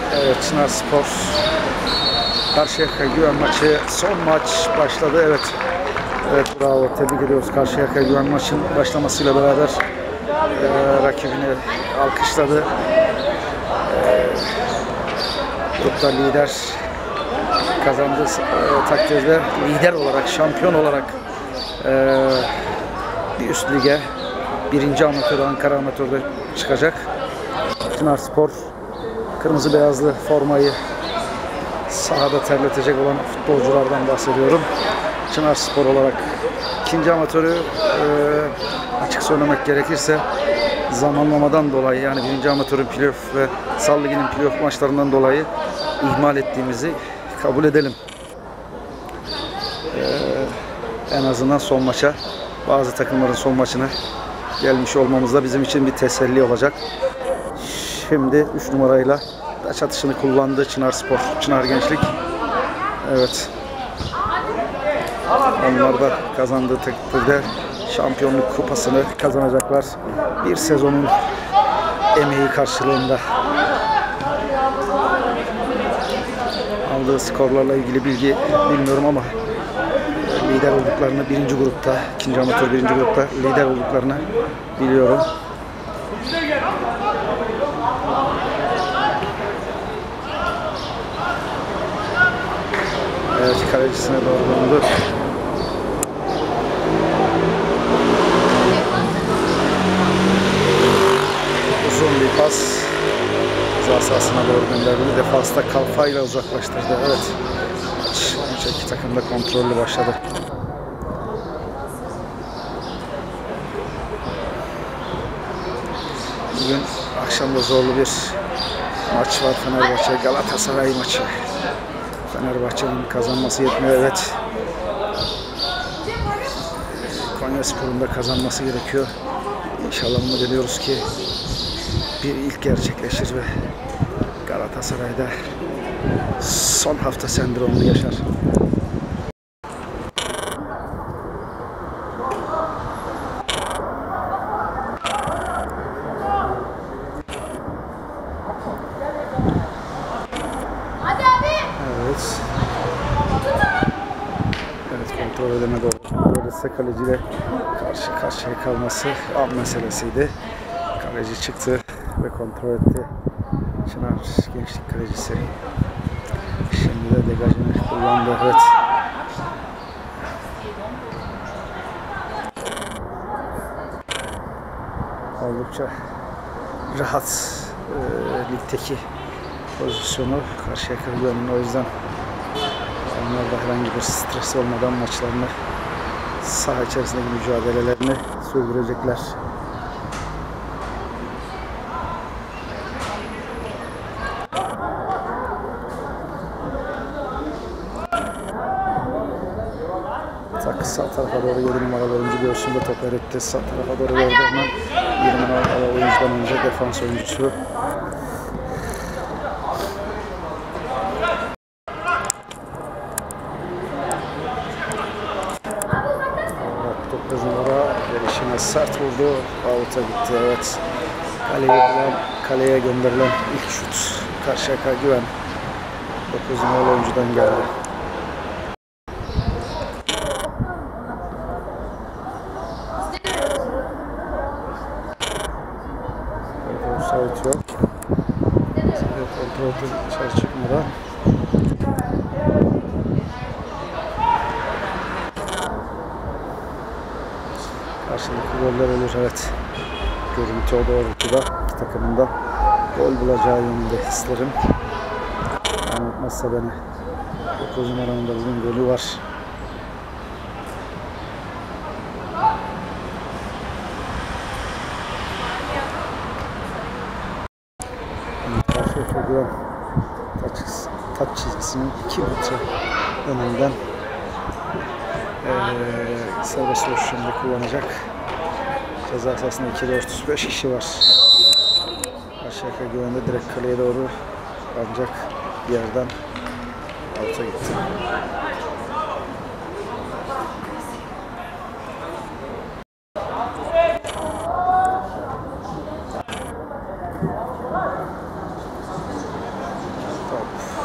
Evet, Çınarspor Karşıyaka Güven maçı, son maç başladı. Evet. Evet, bravo, tebrik ediyoruz. Karşıyaka Güven maçın başlamasıyla beraber rakibini alkışladı. Grupta lider kazandığı takdirde lider olarak, şampiyon olarak bir üst lige, 1. amatör Ankara Amatör'de çıkacak. Çınarspor kırmızı beyazlı formayı sahada terletecek olan futbolculardan bahsediyorum. Çınarspor olarak 2. amatörü açık söylemek gerekirse zamanlamadan dolayı, yani 1. amatörün playoff ve Sal Ligi'nin playoff maçlarından dolayı ihmal ettiğimizi kabul edelim. En azından son maça, bazı takımların son maçına gelmiş olmamız da bizim için bir teselli olacak. Şimdi 3 numarayla taç atışını kullandı Çınarspor, Çınar Gençlik. Evet. Onlar da kazandığı takdirde şampiyonluk kupasını kazanacaklar. Bir sezonun emeği karşılığında. Aldığı skorlarla ilgili bilgi bilmiyorum ama lider olduklarını, 1. grupta, 2. amatör 1. grupta lider olduklarını biliyorum. Evet, kalecisine doğru döndü. Uzun bir pas ceza sahasına doğru gönderdi. Defansta kafayla uzaklaştırdı. Evet. Maç iki takım da kontrollü başladı. Bugün akşamda zorlu bir maç var. Fenerbahçe Galatasaray maçı. Fenerbahçe'nin kazanması yetmiyor. Evet. Konyaspor'un da kazanması gerekiyor. İnşallah umut ediyoruz ki bir ilk gerçekleşir ve Galatasaray'da son hafta sendromunu yaşar. Evet. Evet, kontrol edemedi o. Böylesi kaleciyle karşı karşıya kalması an meselesiydi. Kaleci çıktı ve kontrol etti. Çınar Gençlik kalecisi. Şimdi de degajını kullandı. Evet. Oldukça rahat ligdeki pozisyonu Karşıyaka Güven'in, o yüzden onlar da herhangi bir stres olmadan maçlarını, saha içerisindeki mücadelelerini sürdürecekler. Sağ tarafa doğru 7 numaralı oyuncu göğsünde top eretti. Sağ tarafa doğru verdi hemen. 20 numaralı oyuncudan önce defans oyuncusu. Top uzunlara gelişine sert vurdu. Out'a gitti. Evet. Kaleye gönderilen ilk şut Karşıyaka Güven 9 numaralı oyuncudan geldi. Offside yok. Kontrolü dışarı çıkmadan. Karşılıklı goller olur, evet. Görüntü o doğrultuda iki takımın da gol bulacağı yönünde hislerim. Unutmazsa beni. 9 numaranın da bugün golü var. Karşıyaka Güven taç çizgisinin 2 metre önünden serbest vuruş şimdi kullanacak. Ceza sahasında 2-4-5 kişi var. Karşıyaka Güven'de direkt kaleye doğru, ancak bir yerden alta gitti.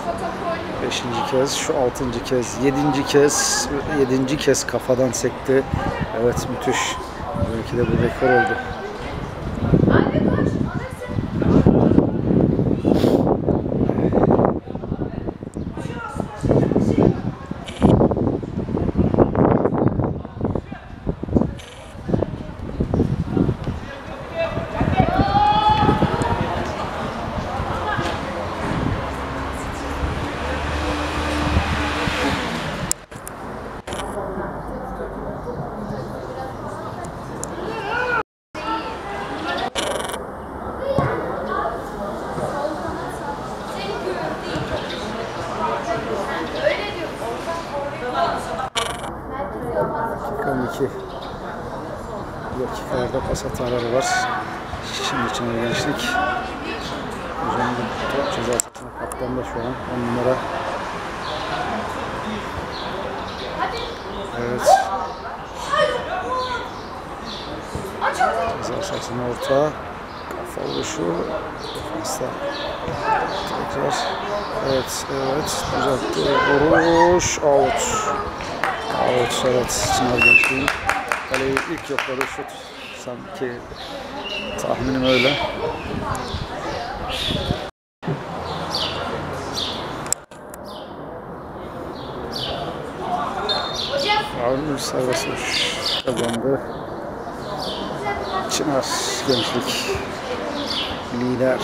Beşinci kez, şu 6. kez, 7. kez kafadan sekti. Evet, müthiş. Belki de bu rekor oldu. Dakikalarda pas hataları var. Şimdi Çınar Gençlik üzerinde top ceza sahasına kaptanında şu an 10 numara. Evet. Ceza sahasına orta. Kafa vuruşu. Defansta. Tekrar. Evet. Düzeltti. Vuruş. Out. Evet. Çınar Gençlik'in kaleyi ilk yokladı şut. Sanki tahminim öyle. Avni serbest vuruş kazandı. Çınar Gençlik lider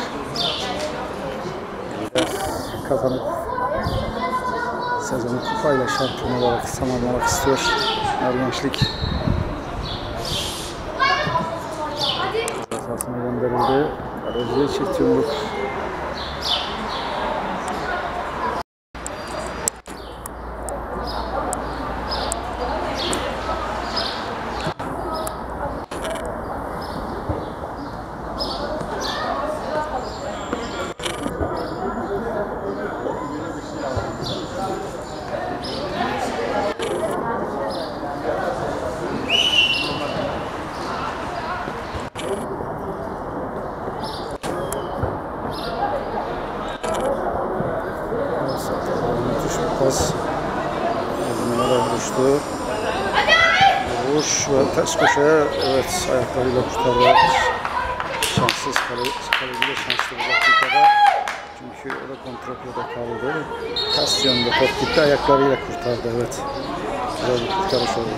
kazanıp sezonu kupayla şampiyon olarak tamamlamak istiyor Çınar Gençlik. Sahasına gönderildi. Kaleciye çift yumruk. Vuruştu. Vuruş ve ters köşeye, evet, ayaklarıyla kurtardı. Şanssız kaleci de şanslı bu dakikada. Çünkü o da kontrapiyede kaldı. Ters yönde top gitti, ayaklarıyla kurtardı, evet. Güzel bir kurtarış oldu.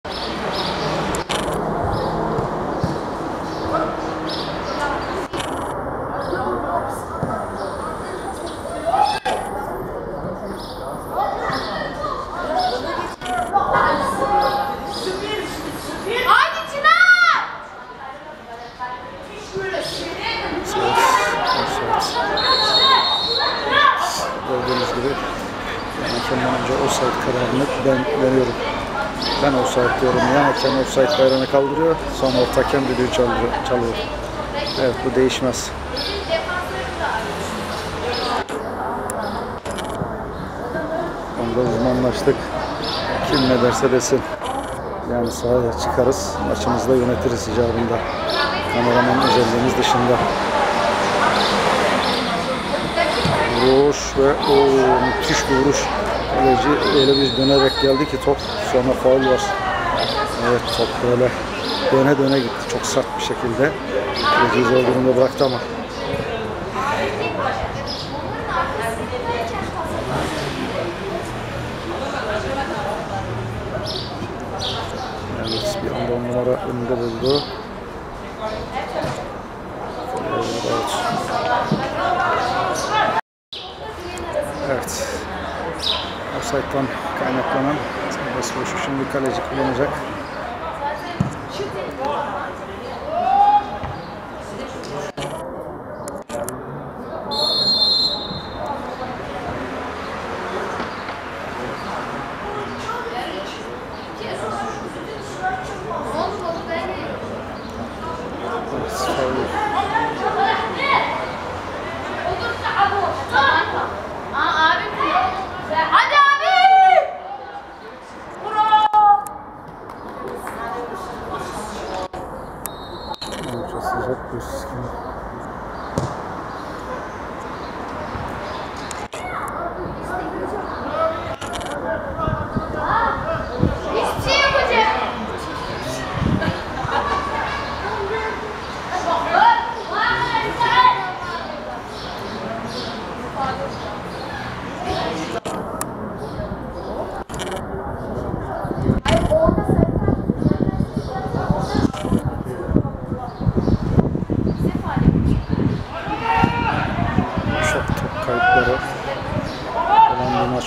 Gördüğünüz gibi hakemden önce offside kararını ben veriyorum. Ben offside diyorum. Yan hakem offside bayrağını kaldırıyor. Sonra orta hakem düdüğü çalıyor. Evet, bu değişmez. Onda uzmanlaştık. Kim ne derse desin. Yani sahaya çıkarız, maçımızı da yönetiriz icabında. Kameraman özelliğimiz dışında. Vuruş ve müthiş bir vuruş. Kaleci öyle bir dönerek geldi ki top, sonra faul var. Evet, top böyle döne gitti çok sert bir şekilde. Kaleciyi zor durumda bıraktı ama. Evet, bir anda 10 numara önünde buldu. Evet. Offside'dan kaynaklanan serbest vuruşu şimdi kaleci kullanacak.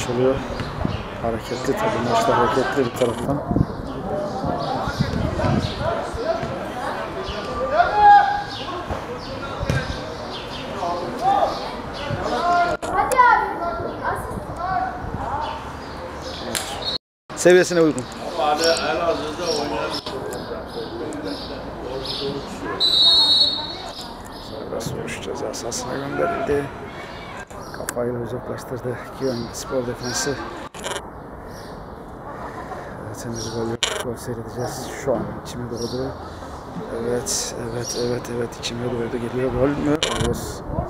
maç oluyor. Hareketli tabii, maçta hareketli bir taraftan. Seviyesine uygun. Serbest vuruş ceza sahasına gönderildi. Kafayla uzaklaştırdı Gion Spor Defansı. Evet, henüz gol seyredeceğiz. Şu an içime doğdu. Evet, içime doğdu. Geliyor, gol mü? Hayır.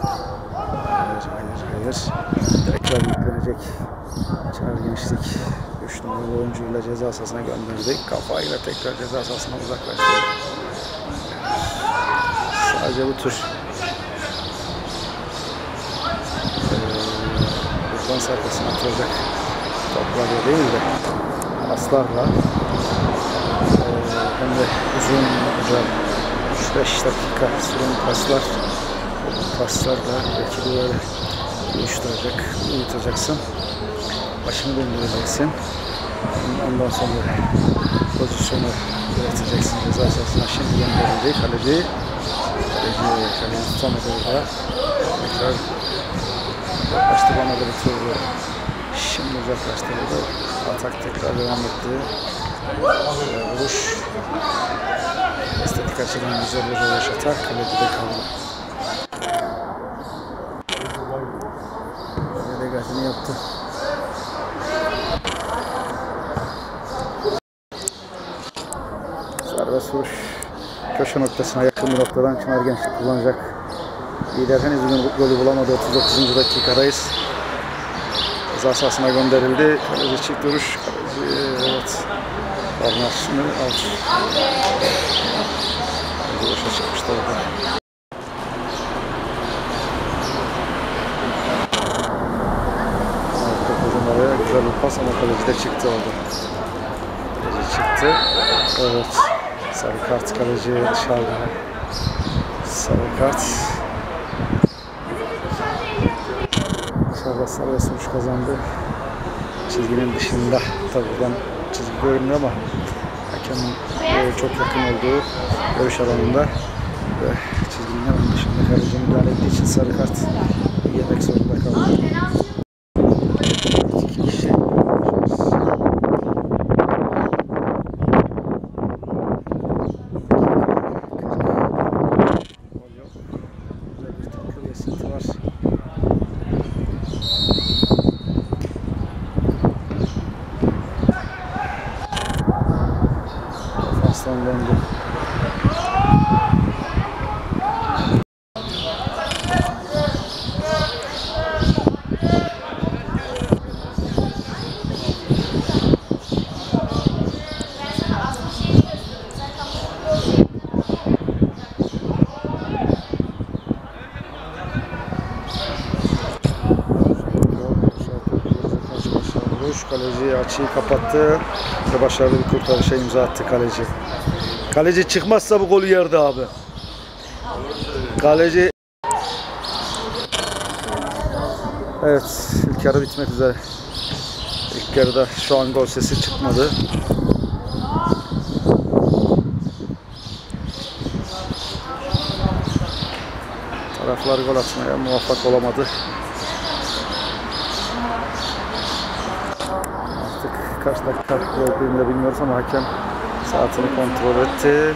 Hayır. Tekrar yüklenecek. Çınar Gençlik 3 numaralı oyuncuyla ceza sahasına gönderdik. Kafayla tekrar ceza sahasına uzaklaştırdı. Sadece bu tür defans arkasına atacak toplarla değil de paslarla hem de uzun 3-5 dakika süren paslarla belki de böyle uyutacaksın. Başını döndüreceksin. Ondan sonra pozisyonu üreteceksin. Ceza sahasına şimdi gönderildi. Kaleci tutamadı orada. Tekrar uzaklaştıramadı bir türlü. Şimdi uzaklaştırıldı. Atak tekrar devam etti. Vuruş. Estetik açıdan güzel bir vuruş atak. Kalecide kaldı. Delegajını yaptı. Serbest vuruş. Köşe noktasına yakın bir noktadan Çınar Gençlik kullanacak. Lider henüz golü bulamadı. 39. dakikadayız. Ceza sahasına gönderildi. Kaleci çift duruş. Kaleci evet. Barnar şimdi out. Boşa çıkmıştı orada. Oraya güzel bir pas ama kaleci de çıktı orada. Kaleci çıktı. Evet. Sarı kart, kaleci dışarıda. Sarı kart. Dışarıda serbest vuruş kazandı. Çizginin dışında. Tabii buradan çizgi görünmüyor ama hakemin çok yakın olduğu görüş alanında ve çizginin hemen dışında kaleci müdahale ettiği için sarı kart yemek zorunda kaldı. İki kişi. Defanstan döndü. Kaleci açıyı kapattı ve başarılı bir kurtarışa imza attı kaleci. Kaleci çıkmazsa bu golü yerdi abi. Kaleci. Evet, ilk yarı bitmek üzere. İlk yarıda şu an gol sesi çıkmadı. Taraflar gol atmaya muvaffak olamadı. Kaç dakika olduğunu da bilmiyoruz ama hakem saatini kontrol etti.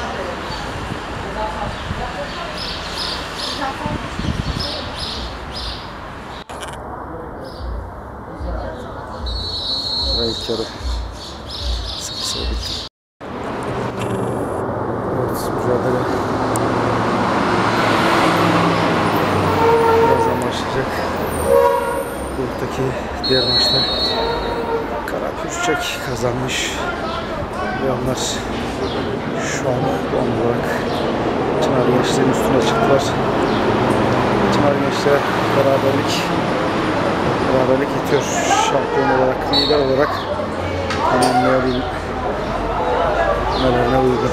Ve ilk yarı 0-0 bitti. Evet, mücadele birazdan başlayacak. Gruptaki diğer maçta Karapürçek kazanmış ve onlar şu an puan olarak Çınar Gençlik'in üstüne çıktılar. Çınar Gençlik'e beraberlik itiyor. Şampiyon olarak, lider olarak tamamlayabilmelerine uygun.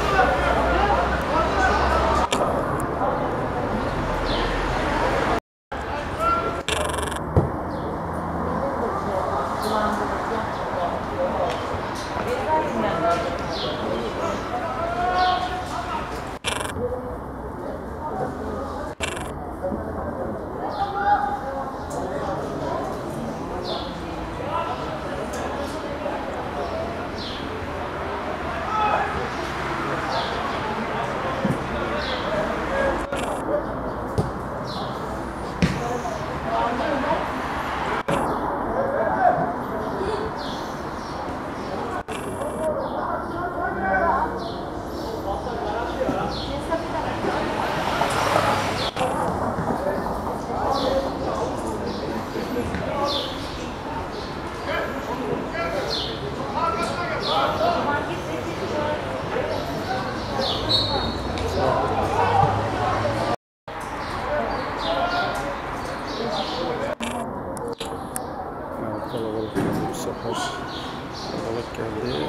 Evet, kalabalık geldi bu sefer. Kalabalık geldi.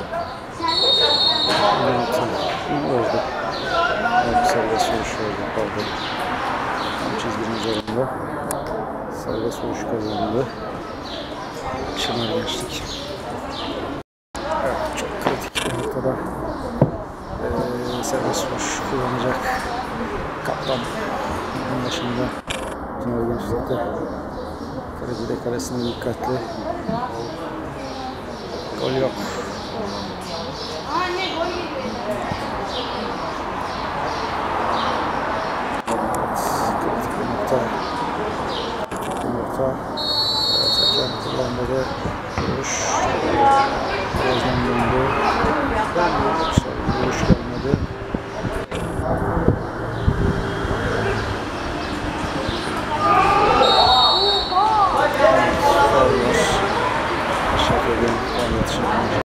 Evet, oldu. Evet, serbest vuruş oldu. Pardon. Tam çizginin üzerinde. Serbest vuruş kazandı. Çınar Gençlik. Evet, çok kritik bir noktada serbest vuruş kullanacak kaptan bunun başında. Çınar Gençlik'te kaleci de kalesine dikkatli. Gol yok. Kritik bir nokta. Evet, hakem kullanmadı. Vuruş. Birazdan döndü. Vuruş gelmedi. Aşağı gelin. Yetişelim.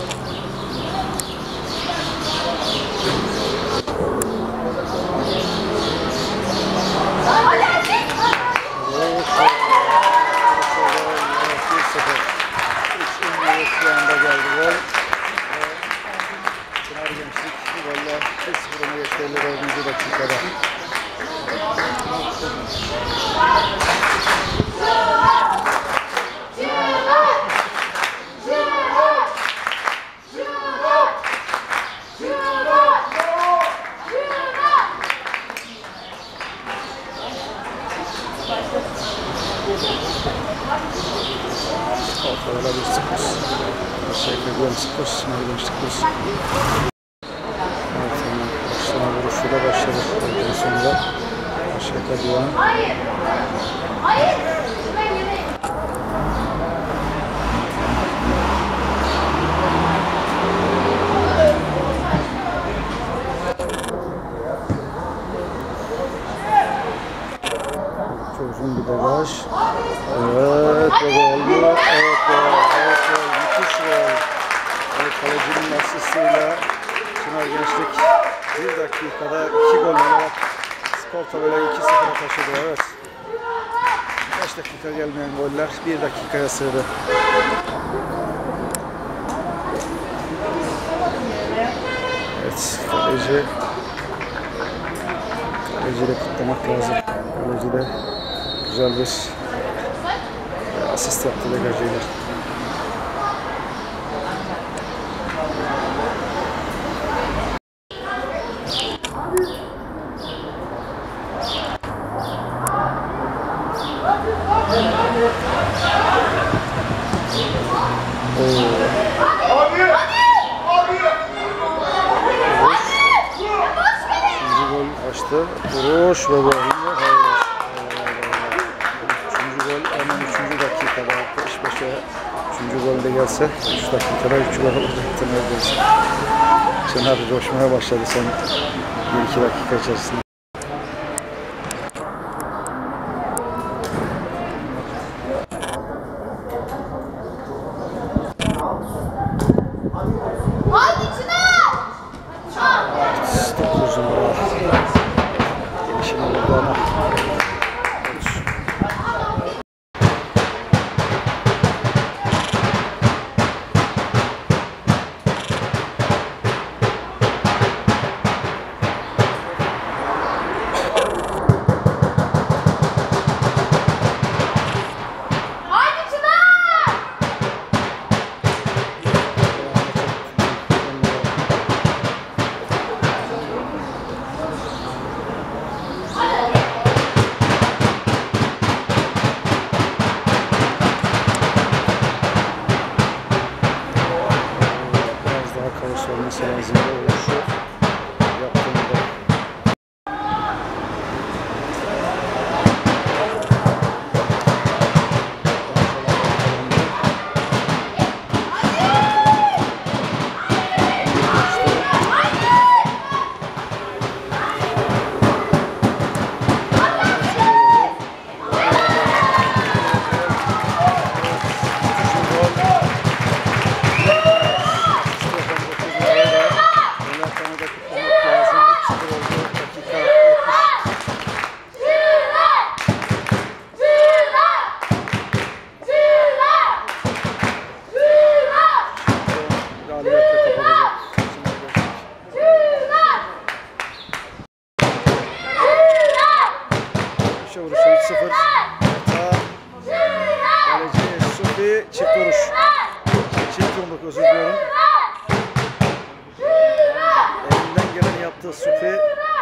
Çınar Gençlik bu golle 1-0 öne geçti 54. dakikada. Ortalara 1-0. Aşağıya gol 0. Çınar Gençlik 1. Evet, hemen başlama vuruşuyla başladı. Ondan sonra aşağıya Divan. Hayır. Çok uzun bir bagaj. Evet, gol mu? Evet, gol. Müthiş gol. Evet, kalecinin asistiyle Çınar Gençlik 1 dakikada 2 gol olarak skor tabela 2-0'a taşıdı. Evet. 5 dakika gelmeyen goller 1 dakikaya sığdı. Evet, kaleci de kutlamak lazım. Kaleci de güzel bir asist yaptı degajıyla. İkinci gol açtı. Vuruş ve gol. Hayır. Üçüncü gol hemen 3. dakikada. Peş peşe 3. gol de gelse 3 dakikada 3 gol olacaktı neredeyse. Çınar coşmaya başladı son 1-2 dakika içerisinde. Supi çift vuruş. Çift yumruk, özür diliyorum. Elinden geleni yaptı Supi.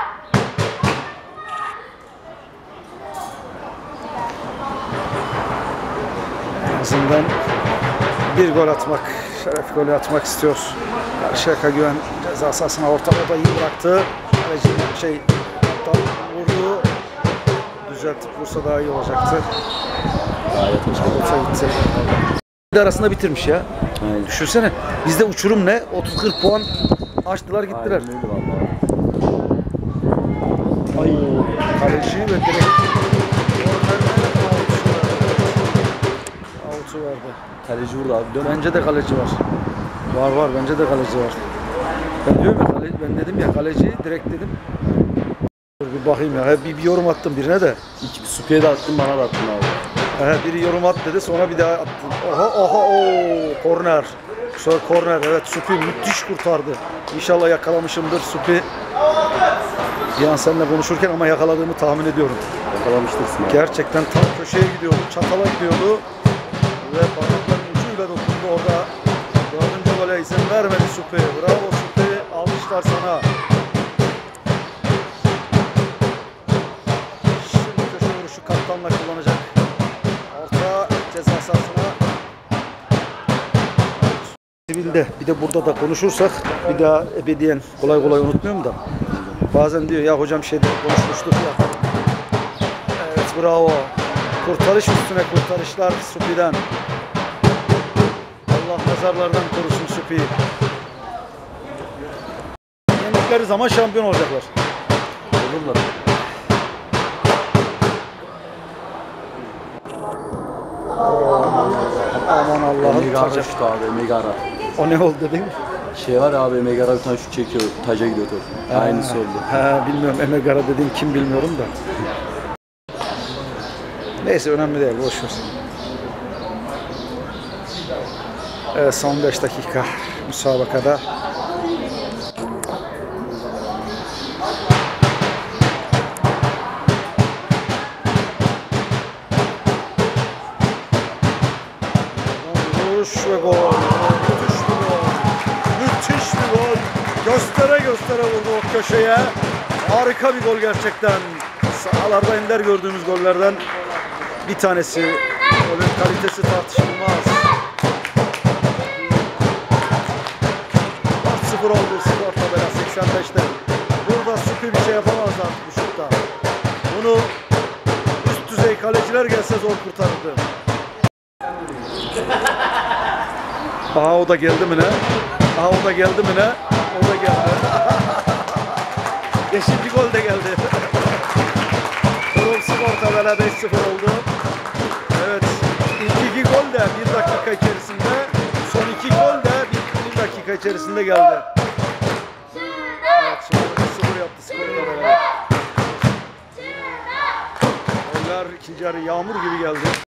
En azından bir gol atmak, şeref golü atmak istiyor. Karşıyaka Güven ceza sahasına orta iyi bıraktı. Kaleci kaptan vurdu. Düzeltip vursa daha iyi olacaktı. Orta gitti. Arasında bitirmiş ya. Aynen. Düşünsene. Bizde uçurum ne? 30-40 puan açtılar gittiler. Ay, kaleci ve direkt out'u verdi. Kaleci vurdu abi. Dön. Bence de kaleci var. Var bence de kaleci var. Ben diyorum ya ben dedim ya kaleci direkt dedim. Dur bir bakayım ya. Bir yorum attım birine de. İki Supi'ye de attın, bana da attın abi. Biri yorum at dedi, sonra bir daha attım. Korner. Sonra korner, evet, Supi müthiş kurtardı. İnşallah yakalamışımdır Supi. Bir an seninle konuşurken ama yakaladığımı tahmin ediyorum. Yakalamıştırsın abi. Gerçekten tam köşeye gidiyordu, çatala gidiyordu. Ve parmakların ucuyla dokundu orada. Dördüncü gole izin vermedi Supi. Bravo Supi, almışlar sana. Şimdi köşe vuruşu kaptanla kullanacak. Orta ceza sahasına. Sivilde bir de burada da konuşursak bir daha ebediyen kolay unutmuyorum da. Bazen diyor ya hocam şeyde konuşmuştuk ya. Evet, bravo. Kurtarış üstüne kurtarışlar Supi'den. Allah nazarlardan korusun Supi'yi. Yendikleri zaman şampiyon olacaklar. Olurlar. Aman Allah'ım. Megara şut abi, Megara. O ne oldu değil mi? Şey var ya abi, Megara bir tane şut çekiyor, taca gidiyor top. Aynısı oldu. Bilmiyorum, Emegara dediğin kim bilmiyorum da. Neyse, önemli değil, boş ver. Evet, son 5 dakika müsabakada. Vuruş ve gol. Müthiş bir gol. Müthiş bir gol. Göstere vurdu o köşeye. Harika bir gol gerçekten. Sahalarda ender gördüğümüz gollerden bir tanesi. Golün kalitesi tartışılmaz. 4-0 oldu skor tabela 85'te. Burada Supi bir şey yapamazdı artık bu şutta. Bunu üst düzey kaleciler gelse zor kurtarırdı. Aha, o da geldi mi ne? O da geldi. Beşinci gol de geldi. Durum skor tabela 5-0 oldu. Evet, ilk 2 gol de 1 dakika içerisinde, son 2 gol de 1 dakika içerisinde geldi. Evet, şimdi 1-0 yaptı skor tabela. Goller ikinci yarı yağmur gibi geldi.